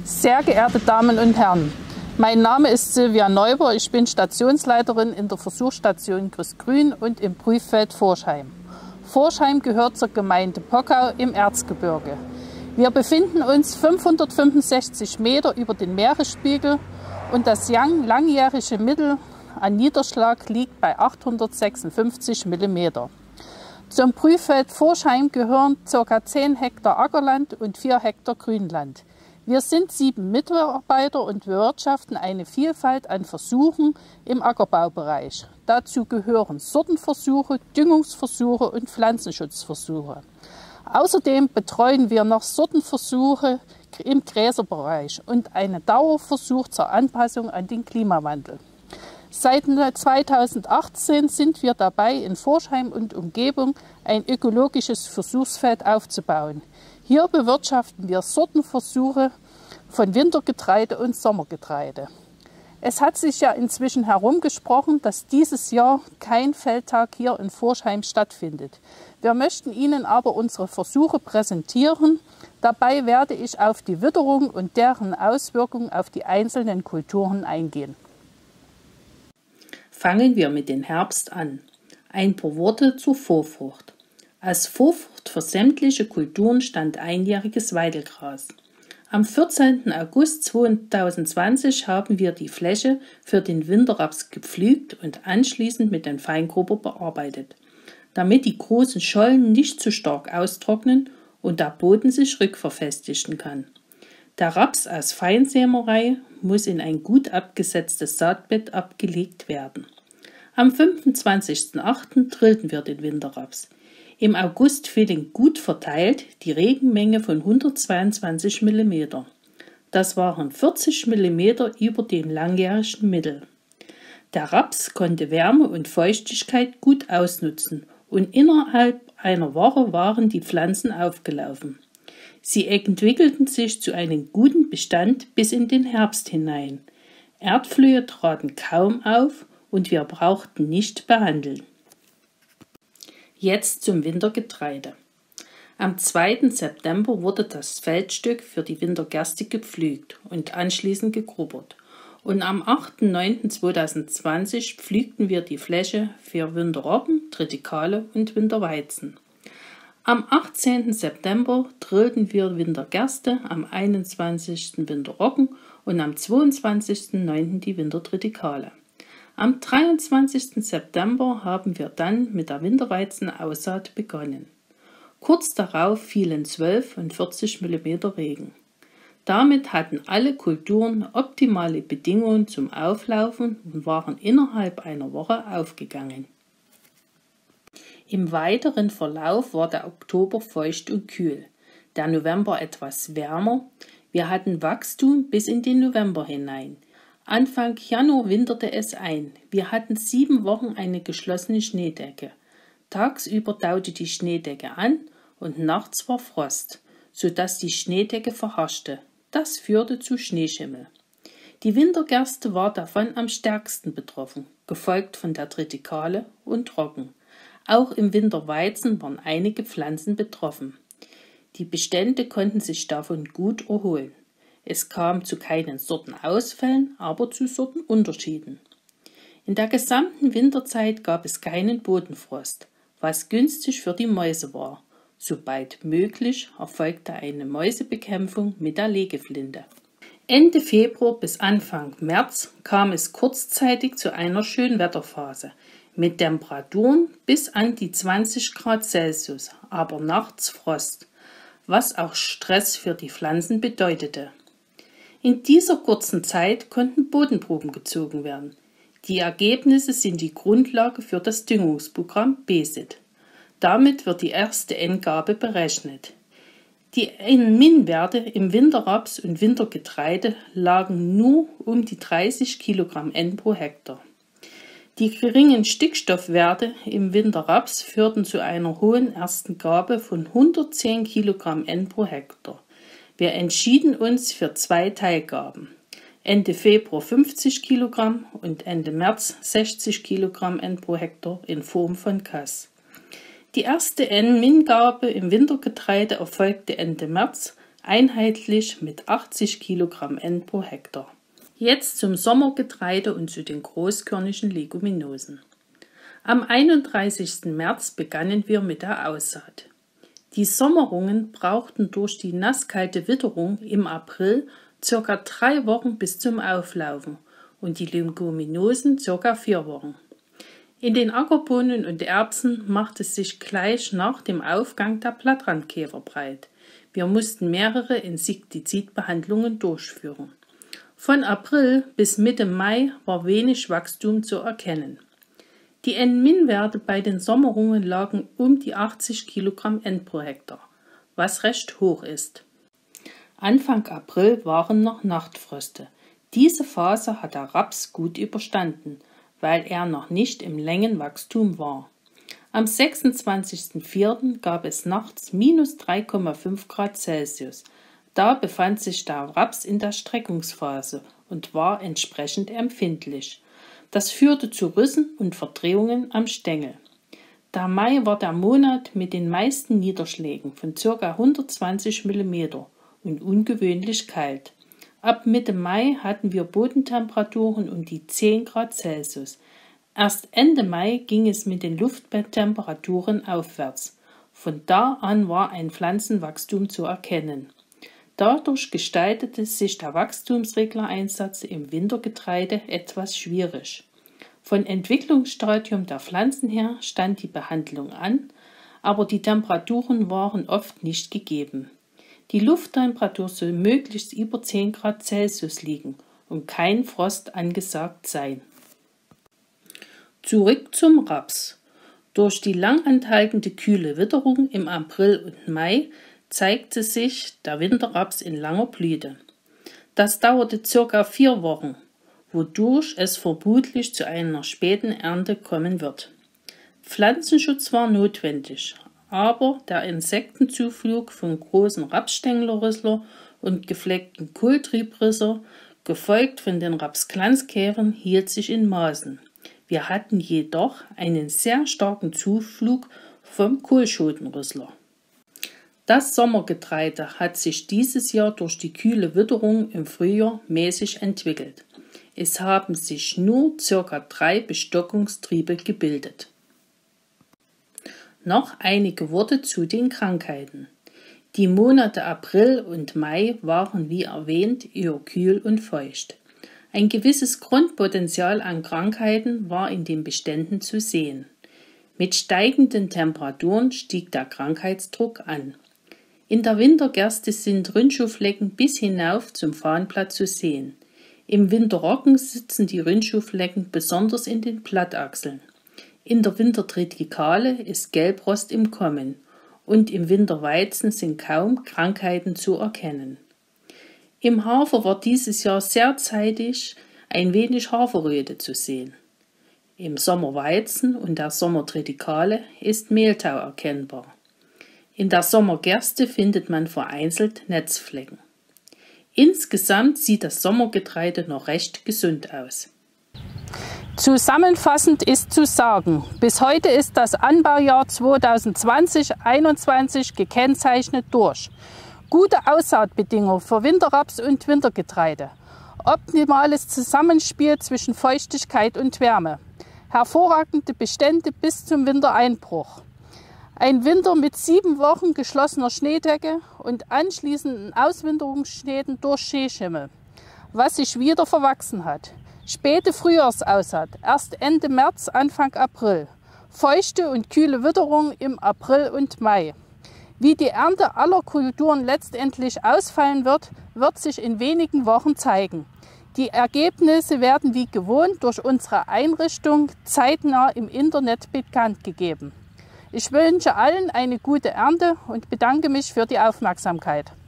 Sehr geehrte Damen und Herren, mein Name ist Silvia Neuber, ich bin Stationsleiterin in der Versuchsstation Grün und im Prüffeld Forchheim. Forchheim gehört zur Gemeinde Pockau im Erzgebirge. Wir befinden uns 565 Meter über dem Meeresspiegel und das langjährige Mittel an Niederschlag liegt bei 856 mm. Zum Prüffeld Forchheim gehören ca. 10 Hektar Ackerland und 4 Hektar Grünland. Wir sind 7 Mitarbeiter und bewirtschaften eine Vielfalt an Versuchen im Ackerbaubereich. Dazu gehören Sortenversuche, Düngungsversuche und Pflanzenschutzversuche. Außerdem betreuen wir noch Sortenversuche im Gräserbereich und einen Dauerversuch zur Anpassung an den Klimawandel. Seit 2018 sind wir dabei, in Forchheim und Umgebung ein ökologisches Versuchsfeld aufzubauen. Hier bewirtschaften wir Sortenversuche von Wintergetreide und Sommergetreide. Es hat sich ja inzwischen herumgesprochen, dass dieses Jahr kein Feldtag hier in Forchheim stattfindet. Wir möchten Ihnen aber unsere Versuche präsentieren. Dabei werde ich auf die Witterung und deren Auswirkungen auf die einzelnen Kulturen eingehen. Fangen wir mit dem Herbst an. Ein paar Worte zur Vorfrucht. Als Vorfrucht für sämtliche Kulturen stand einjähriges Weidelgras. Am 14. August 2020 haben wir die Fläche für den Winterraps gepflügt und anschließend mit dem Feingrubber bearbeitet, damit die großen Schollen nicht zu stark austrocknen und der Boden sich rückverfestigen kann. Der Raps aus Feinsämerei muss in ein gut abgesetztes Saatbett abgelegt werden. Am 25.08. drillten wir den Winterraps. Im August fielen gut verteilt die Regenmenge von 122 mm. Das waren 40 mm über dem langjährigen Mittel. Der Raps konnte Wärme und Feuchtigkeit gut ausnutzen und innerhalb einer Woche waren die Pflanzen aufgelaufen. Sie entwickelten sich zu einem guten Bestand bis in den Herbst hinein. Erdflöhe traten kaum auf und wir brauchten nicht behandeln. Jetzt zum Wintergetreide. Am 2. September wurde das Feldstück für die Wintergerste gepflügt und anschließend gegrubbert. Und am 8.9.2020 pflügten wir die Fläche für Winterroggen, Tritikale und Winterweizen. Am 18. September drillten wir Wintergerste, am 21. Winterroggen und am 22.9. die Wintertritikale. Am 23. September haben wir dann mit der Winterweizenaussaat begonnen. Kurz darauf fielen 12 und 40 mm Regen. Damit hatten alle Kulturen optimale Bedingungen zum Auflaufen und waren innerhalb einer Woche aufgegangen. Im weiteren Verlauf war der Oktober feucht und kühl, der November etwas wärmer. Wir hatten Wachstum bis in den November hinein. Anfang Januar winterte es ein. Wir hatten 7 Wochen eine geschlossene Schneedecke. Tagsüber taute die Schneedecke an und nachts war Frost, sodass die Schneedecke verhaschte. Das führte zu Schneeschimmel. Die Wintergerste war davon am stärksten betroffen, gefolgt von der Tritikale und Roggen. Auch im Winterweizen waren einige Pflanzen betroffen. Die Bestände konnten sich davon gut erholen. Es kam zu keinen Sortenausfällen, aber zu Sortenunterschieden. In der gesamten Winterzeit gab es keinen Bodenfrost, was günstig für die Mäuse war. Sobald möglich erfolgte eine Mäusebekämpfung mit der Legeflinte. Ende Februar bis Anfang März kam es kurzzeitig zu einer Schönwetterphase mit Temperaturen bis an die 20 Grad Celsius, aber nachts Frost, was auch Stress für die Pflanzen bedeutete. In dieser kurzen Zeit konnten Bodenproben gezogen werden. Die Ergebnisse sind die Grundlage für das Düngungsprogramm BESIT. Damit wird die erste N-Gabe berechnet. Die N-Min-Werte im Winterraps und Wintergetreide lagen nur um die 30 Kilogramm N pro Hektar. Die geringen Stickstoffwerte im Winterraps führten zu einer hohen ersten Gabe von 110 Kilogramm N pro Hektar. Wir entschieden uns für 2 Teilgaben. Ende Februar 50 Kilogramm und Ende März 60 Kilogramm N pro Hektar in Form von Kass. Die erste N-Min-Gabe im Wintergetreide erfolgte Ende März, einheitlich mit 80 Kilogramm N pro Hektar. Jetzt zum Sommergetreide und zu den großkörnigen Leguminosen. Am 31. März begannen wir mit der Aussaat. Die Sommerungen brauchten durch die nasskalte Witterung im April ca. 3 Wochen bis zum Auflaufen und die Leguminosen ca. 4 Wochen. In den Ackerbohnen und Erbsen macht es sich gleich nach dem Aufgang der Blattrandkäfer breit. Wir mussten mehrere Insektizidbehandlungen durchführen. Von April bis Mitte Mai war wenig Wachstum zu erkennen. Die N-Min-Werte bei den Sommerungen lagen um die 80 Kilogramm N pro Hektar, was recht hoch ist. Anfang April waren noch Nachtfröste. Diese Phase hat der Raps gut überstanden, weil er noch nicht im Längenwachstum war. Am 26.04. gab es nachts minus 3,5 Grad Celsius. Da befand sich der Raps in der Streckungsphase und war entsprechend empfindlich. Das führte zu Rissen und Verdrehungen am Stängel. Der Mai war der Monat mit den meisten Niederschlägen von ca. 120 mm und ungewöhnlich kalt. Ab Mitte Mai hatten wir Bodentemperaturen um die 10 Grad Celsius. Erst Ende Mai ging es mit den Lufttemperaturen aufwärts. Von da an war ein Pflanzenwachstum zu erkennen. Dadurch gestaltete sich der Wachstumsreglereinsatz im Wintergetreide etwas schwierig. Von Entwicklungsstadium der Pflanzen her stand die Behandlung an, aber die Temperaturen waren oft nicht gegeben. Die Lufttemperatur soll möglichst über 10 Grad Celsius liegen und kein Frost angesagt sein. Zurück zum Raps. Durch die langanhaltende kühle Witterung im April und Mai zeigte sich der Winterraps in langer Blüte. Das dauerte ca. 4 Wochen, wodurch es vermutlich zu einer späten Ernte kommen wird. Pflanzenschutz war notwendig, aber der Insektenzuflug von großen Rapsstängelerrüssler und gefleckten Kohltriebrisser, gefolgt von den Rapsglanzkäfern, hielt sich in Maßen. Wir hatten jedoch einen sehr starken Zuflug vom Kohlschotenrüssler. Das Sommergetreide hat sich dieses Jahr durch die kühle Witterung im Frühjahr mäßig entwickelt. Es haben sich nur ca. 3 Bestockungstriebe gebildet. Noch einige Worte zu den Krankheiten. Die Monate April und Mai waren wie erwähnt eher kühl und feucht. Ein gewisses Grundpotenzial an Krankheiten war in den Beständen zu sehen. Mit steigenden Temperaturen stieg der Krankheitsdruck an. In der Wintergerste sind Rindschuhflecken bis hinauf zum Fahnenblatt zu sehen. Im Winterroggen sitzen die Rindschuhflecken besonders in den Blattachseln. In der Wintertritikale ist Gelbrost im Kommen und im Winterweizen sind kaum Krankheiten zu erkennen. Im Hafer war dieses Jahr sehr zeitig ein wenig Haferröte zu sehen. Im Sommerweizen und der Sommertritikale ist Mehltau erkennbar. In der Sommergerste findet man vereinzelt Netzflecken. Insgesamt sieht das Sommergetreide noch recht gesund aus. Zusammenfassend ist zu sagen, bis heute ist das Anbaujahr 2020/21 gekennzeichnet durch gute Aussaatbedingungen für Winterraps und Wintergetreide, optimales Zusammenspiel zwischen Feuchtigkeit und Wärme, hervorragende Bestände bis zum Wintereinbruch, ein Winter mit 7 Wochen geschlossener Schneedecke und anschließenden Auswinterungsschäden durch Schneeschimmel, was sich wieder verwachsen hat. Späte Frühjahrsaussaat, erst Ende März, Anfang April. Feuchte und kühle Witterung im April und Mai. Wie die Ernte aller Kulturen letztendlich ausfallen wird, wird sich in wenigen Wochen zeigen. Die Ergebnisse werden wie gewohnt durch unsere Einrichtung zeitnah im Internet bekannt gegeben. Ich wünsche allen eine gute Ernte und bedanke mich für die Aufmerksamkeit.